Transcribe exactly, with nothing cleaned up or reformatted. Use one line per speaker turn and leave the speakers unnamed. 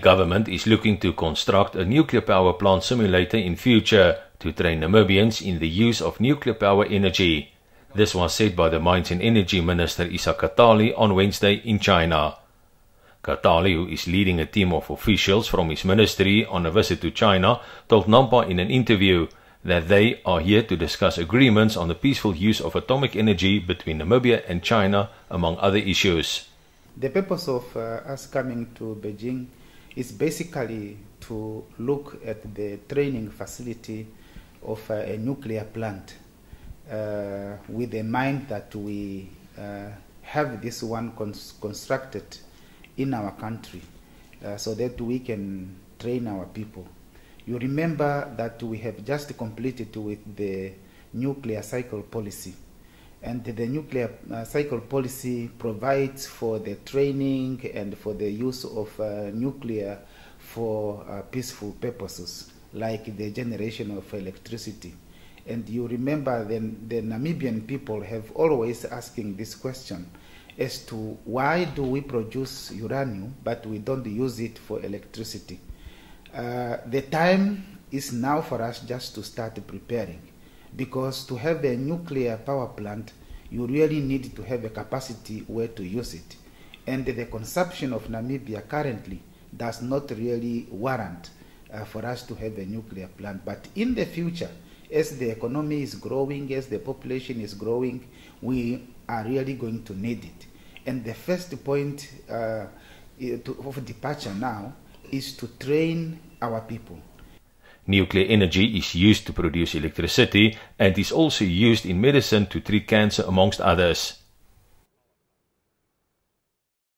government is looking to construct a nuclear power plant simulator in future to train Namibians in the use of nuclear power energy. This was said by the Mines and Energy Minister Isa Katali on Wednesday in China. Katali, who is leading a team of officials from his ministry on a visit to China, told Nampa in an interview that they are here to discuss agreements on the peaceful use of atomic energy between Namibia and China, among other issues.
The purpose of uh, us coming to Beijing is basically to look at the training facility of uh, a nuclear plant uh, with the mind that we uh, have this one cons constructed in our country uh, so that we can train our people. You remember that we have just completed with the nuclear cycle policy, and the nuclear uh, cycle policy provides for the training and for the use of uh, nuclear for uh, peaceful purposes, like the generation of electricity. And you remember then the Namibian people have always asking this question as to why do we produce uranium but we don't use it for electricity. Uh, the time is now for us just to start preparing, because to have a nuclear power plant you really need to have a capacity where to use it, and the consumption of Namibia currently does not really warrant uh, for us to have a nuclear plant. But in the future, as the economy is growing, as the population is growing, we are really going to need it. And the first point uh, to, of departure now is to train our people.
Nuclear energy is used to produce electricity and is also used in medicine to treat cancer, amongst others.